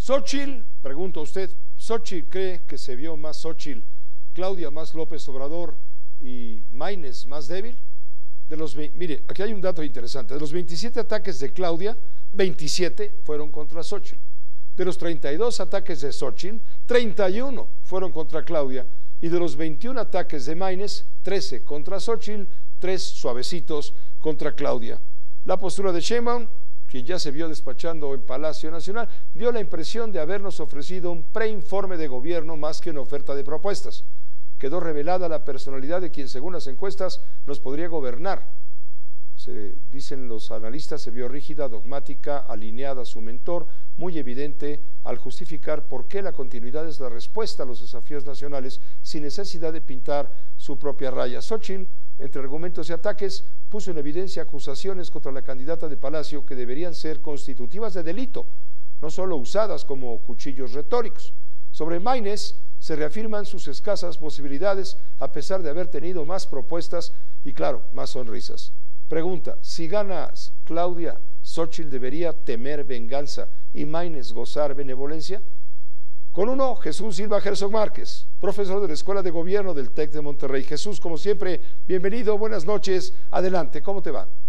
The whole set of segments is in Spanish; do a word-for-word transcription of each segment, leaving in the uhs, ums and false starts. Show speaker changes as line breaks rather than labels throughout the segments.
Xóchitl, pregunto a usted, ¿Xóchitl cree que se vio más Xóchitl, Claudia más López Obrador y Maínez más débil? De los, mire, aquí hay un dato interesante. De los veintisiete ataques de Claudia, veintisiete fueron contra Xóchitl. De los treinta y dos ataques de Xóchitl, treinta y uno fueron contra Claudia. Y de los veintiún ataques de Maínez, trece contra Xóchitl, tres suavecitos contra Claudia. La postura de Sheinbaum, quien ya se vio despachando en Palacio Nacional, dio la impresión de habernos ofrecido un preinforme de gobierno más que una oferta de propuestas. Quedó revelada la personalidad de quien, según las encuestas, nos podría gobernar. Se, dicen los analistas, se vio rígida, dogmática, alineada a su mentor, muy evidente al justificar por qué la continuidad es la respuesta a los desafíos nacionales sin necesidad de pintar su propia raya. Xóchitl, entre argumentos y ataques, puso en evidencia acusaciones contra la candidata de Palacio que deberían ser constitutivas de delito, no solo usadas como cuchillos retóricos. Sobre Maínez se reafirman sus escasas posibilidades a pesar de haber tenido más propuestas y, claro, más sonrisas. Pregunta, si gana Claudia, ¿Xóchitl debería temer venganza y Maínez gozar benevolencia? Con uno, Jesús Silva Herzog Márquez, profesor de la Escuela de Gobierno del TEC de Monterrey. Jesús, como siempre, bienvenido, buenas noches, adelante, ¿cómo te va?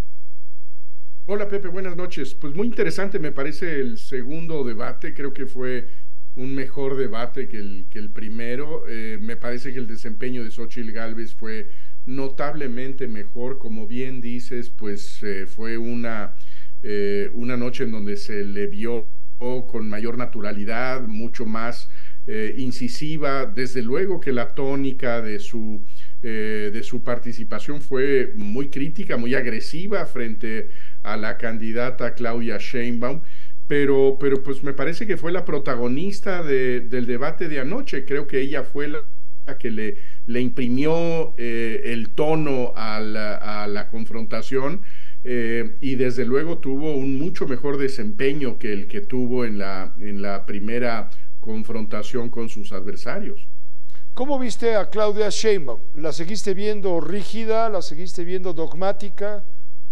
Hola Pepe, buenas noches. Pues muy interesante me parece el segundo debate, creo que fue un mejor debate que el, que el primero. Eh, me parece que el desempeño de Xóchitl Gálvez fue notablemente mejor, como bien dices, pues eh, fue una, eh, una noche en donde se le vio con mayor naturalidad, mucho más eh, incisiva. Desde luego que la tónica de su, eh, de su participación fue muy crítica, muy agresiva frente a la candidata Claudia Sheinbaum, pero, pero pues me parece que fue la protagonista de, del debate de anoche. Creo que ella fue la que le, le imprimió eh, el tono a la, a la confrontación. Eh, y desde luego tuvo un mucho mejor desempeño que el que tuvo en la, en la primera confrontación con sus adversarios.
¿Cómo viste a Claudia Sheinbaum? ¿La seguiste viendo rígida? ¿La seguiste viendo dogmática?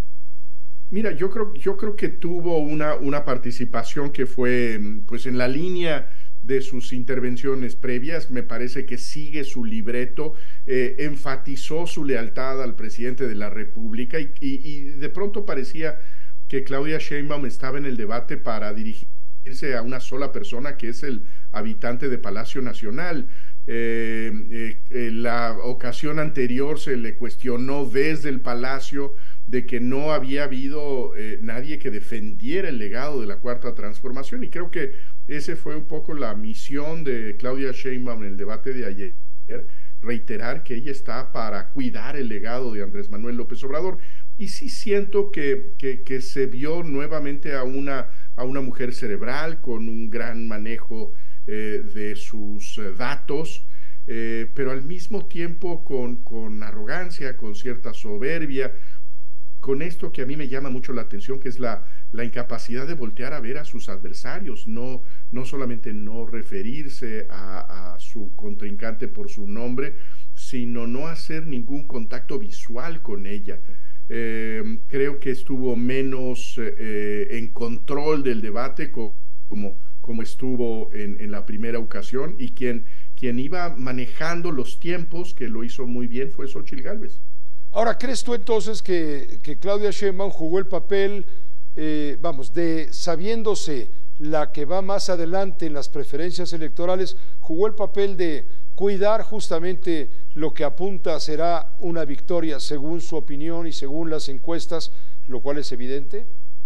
Mira, yo creo, yo creo que tuvo una, una participación que fue pues en la línea de sus intervenciones previas. Me parece que sigue su libreto, eh, enfatizó su lealtad al presidente de la República y, y, y de pronto parecía que Claudia Sheinbaum estaba en el debate para dirigirse a una sola persona, que es el habitante de Palacio Nacional. Eh, eh, en la ocasión anterior se le cuestionó desde el Palacio de que no había habido eh, nadie que defendiera el legado de la Cuarta Transformación, y creo que ese fue un poco la misión de Claudia Sheinbaum en el debate de ayer, reiterar que ella está para cuidar el legado de Andrés Manuel López Obrador. Y sí siento que, que, que se vio nuevamente a una, a una mujer cerebral con un gran manejo eh, de sus eh, datos, eh, pero al mismo tiempo con, con arrogancia, con cierta soberbia, con esto que a mí me llama mucho la atención, que es la, la incapacidad de voltear a ver a sus adversarios, no, no solamente no referirse a, a su contrincante por su nombre, sino no hacer ningún contacto visual con ella. Eh, creo que estuvo menos eh, en control del debate como, como estuvo en, en la primera ocasión, y quien, quien iba manejando los tiempos, que lo hizo muy bien, fue Xóchitl Gálvez.
Ahora, ¿crees tú entonces que, que Claudia Sheinbaum jugó el papel, eh, vamos, de sabiéndose la que va más adelante en las preferencias electorales, jugó el papel de cuidar justamente lo que apunta será una victoria según su opinión y según las encuestas, lo cual es evidente?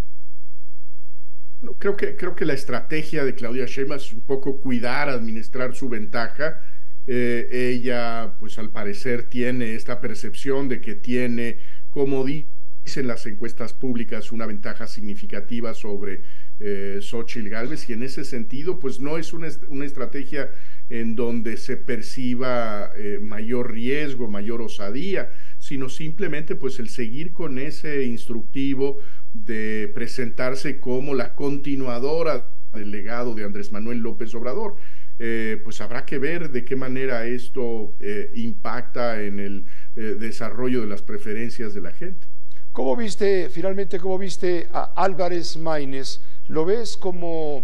No, creo que, creo que la estrategia de Claudia Sheinbaum es un poco cuidar, administrar su ventaja. Eh, ella, pues al parecer, tiene esta percepción de que tiene, como dicen las encuestas públicas, una ventaja significativa sobre eh, Xóchitl Gálvez, y en ese sentido, pues no es una, una estrategia en donde se perciba eh, mayor riesgo, mayor osadía, sino simplemente pues el seguir con ese instructivo de presentarse como la continuadora del legado de Andrés Manuel López Obrador. Eh, pues habrá que ver de qué manera esto eh, impacta en el eh, desarrollo de las preferencias de la gente.
¿Cómo viste, finalmente, cómo viste a Álvarez Maínez? ¿Lo ves como,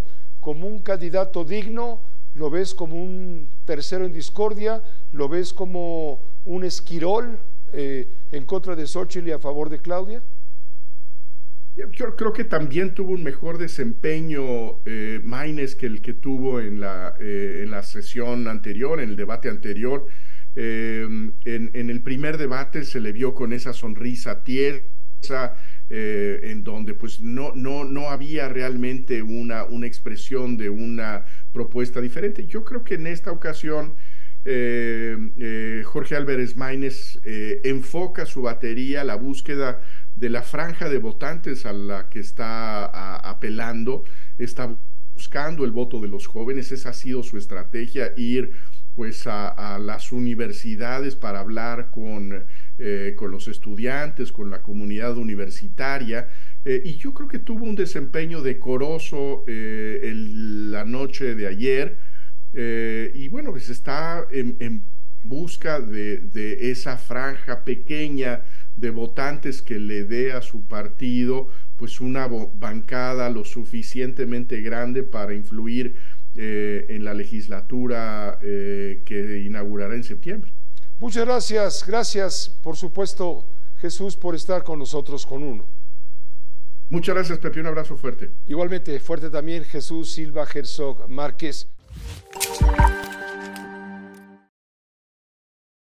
como un candidato digno? ¿Lo ves como un tercero en discordia? ¿Lo ves como un esquirol eh, en contra de Xóchitl y a favor de Claudia?
Yo creo que también tuvo un mejor desempeño eh, Maínez que el que tuvo en la, eh, en la sesión anterior, en el debate anterior. Eh, en, en el primer debate se le vio con esa sonrisa tiesa, eh, en donde pues no, no, no había realmente una, una expresión de una propuesta diferente. Yo creo que en esta ocasión eh, eh, Jorge Álvarez Maínez eh, enfoca su batería a la búsqueda de la franja de votantes a la que está a, apelando, está buscando el voto de los jóvenes. Esa ha sido su estrategia, ir pues a, a las universidades para hablar con, eh, con los estudiantes, con la comunidad universitaria, eh, y yo creo que tuvo un desempeño decoroso eh, el, la noche de ayer, eh, y bueno, pues está en, en busca de, de esa franja pequeña de votantes que le dé a su partido pues una bancada lo suficientemente grande para influir eh, en la legislatura eh, que inaugurará en septiembre.
Muchas gracias, gracias por supuesto, Jesús, por estar con nosotros con Uno.
Muchas gracias, Pepe, un abrazo fuerte.
Igualmente fuerte también, Jesús Silva Herzog Márquez.